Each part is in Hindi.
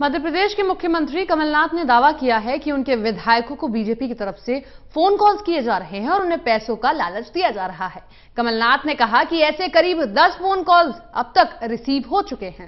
मध्य प्रदेश के मुख्यमंत्री कमलनाथ ने दावा किया है कि उनके विधायकों को बीजेपी की तरफ से फोन कॉल्स किए जा रहे हैं और उन्हें पैसों का लालच दिया जा रहा है। कमलनाथ ने कहा कि ऐसे करीब 10 फोन कॉल्स अब तक रिसीव हो चुके हैं।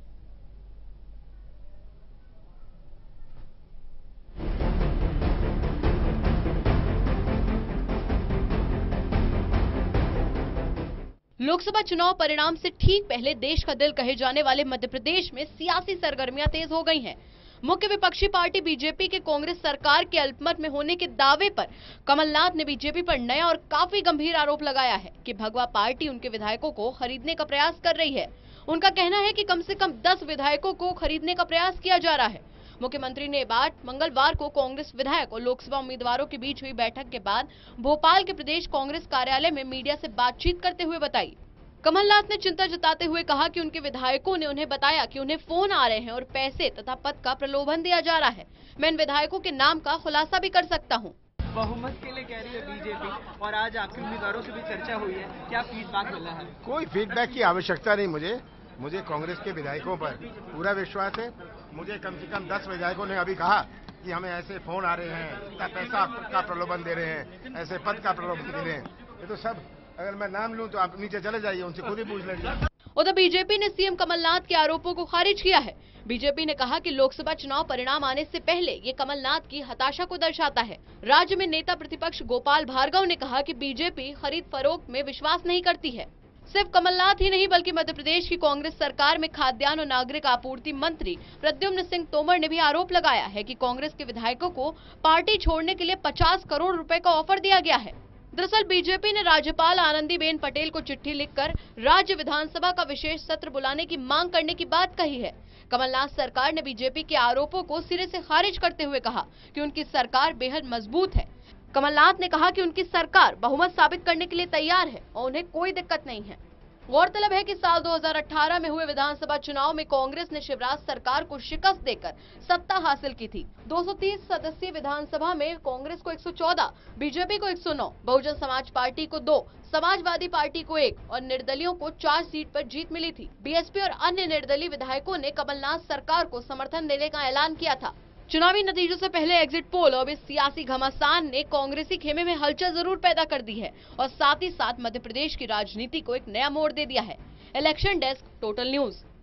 लोकसभा चुनाव परिणाम से ठीक पहले देश का दिल कहे जाने वाले मध्य प्रदेश में सियासी सरगर्मियां तेज हो गई हैं। मुख्य विपक्षी पार्टी बीजेपी के कांग्रेस सरकार के अल्पमत में होने के दावे पर कमलनाथ ने बीजेपी पर नया और काफी गंभीर आरोप लगाया है कि भगवा पार्टी उनके विधायकों को खरीदने का प्रयास कर रही है। उनका कहना है कि कम से कम 10 विधायकों को खरीदने का प्रयास किया जा रहा है। मुख्यमंत्री ने बात मंगलवार को कांग्रेस विधायक और लोकसभा उम्मीदवारों के बीच हुई बैठक के बाद भोपाल के प्रदेश कांग्रेस कार्यालय में मीडिया से बातचीत करते हुए बताई। कमलनाथ ने चिंता जताते हुए कहा कि उनके विधायकों ने उन्हें बताया कि उन्हें फोन आ रहे हैं और पैसे तथा पद का प्रलोभन दिया जा रहा है। मैं इन विधायकों के नाम का खुलासा भी कर सकता हूँ। बहुमत के लिए कह रही है बीजेपी और आज आपके उम्मीदवारों से भी चर्चा हुई है, क्या फीडबैक मिला है? कोई फीडबैक की आवश्यकता नहीं। मुझे कांग्रेस के विधायकों पर पूरा विश्वास है। मुझे कम से कम 10 विधायकों ने अभी कहा कि हमें ऐसे फोन आ रहे हैं, इतना पैसा का प्रलोभन दे रहे हैं, ऐसे पद का प्रलोभन दे रहे हैं। ये तो सब अगर मैं नाम लूं तो आप नीचे चले जाइए, उनसे खुद ही पूछ लीजिए। उधर बीजेपी ने सीएम कमलनाथ के आरोपों को खारिज किया है। बीजेपी ने कहा कि लोकसभा चुनाव परिणाम आने से पहले ये कमलनाथ की हताशा को दर्शाता है। राज्य में नेता प्रतिपक्ष गोपाल भार्गव ने कहा कि बीजेपी खरीद फरोख्त में विश्वास नहीं करती है। सिर्फ कमलनाथ ही नहीं बल्कि मध्य प्रदेश की कांग्रेस सरकार में खाद्यान्न और नागरिक आपूर्ति मंत्री प्रद्युम्न सिंह तोमर ने भी आरोप लगाया है कि कांग्रेस के विधायकों को पार्टी छोड़ने के लिए 50 करोड़ रुपए का ऑफर दिया गया है। दरअसल बीजेपी ने राज्यपाल आनंदीबेन पटेल को चिट्ठी लिखकर राज्य विधानसभा का विशेष सत्र बुलाने की मांग करने की बात कही है। कमलनाथ सरकार ने बीजेपी के आरोपों को सिरे से खारिज करते हुए कहा कि उनकी सरकार बेहद मजबूत है। कमलनाथ ने कहा कि उनकी सरकार बहुमत साबित करने के लिए तैयार है और उन्हें कोई दिक्कत नहीं है। गौरतलब है कि साल 2018 में हुए विधानसभा चुनाव में कांग्रेस ने शिवराज सरकार को शिकस्त देकर सत्ता हासिल की थी। 230 सदस्यीय विधानसभा में कांग्रेस को 114, बीजेपी को 109, बहुजन समाज पार्टी को 2, समाजवादी पार्टी को 1 और निर्दलियों को 4 सीट पर जीत मिली थी। बीएसपी और अन्य निर्दलीय विधायकों ने कमलनाथ सरकार को समर्थन देने का ऐलान किया था। चुनावी नतीजों से पहले एग्जिट पोल और इस सियासी घमासान ने कांग्रेसी खेमे में हलचल जरूर पैदा कर दी है और साथ ही साथ मध्य प्रदेश की राजनीति को एक नया मोड़ दे दिया है। Election desk, Total news.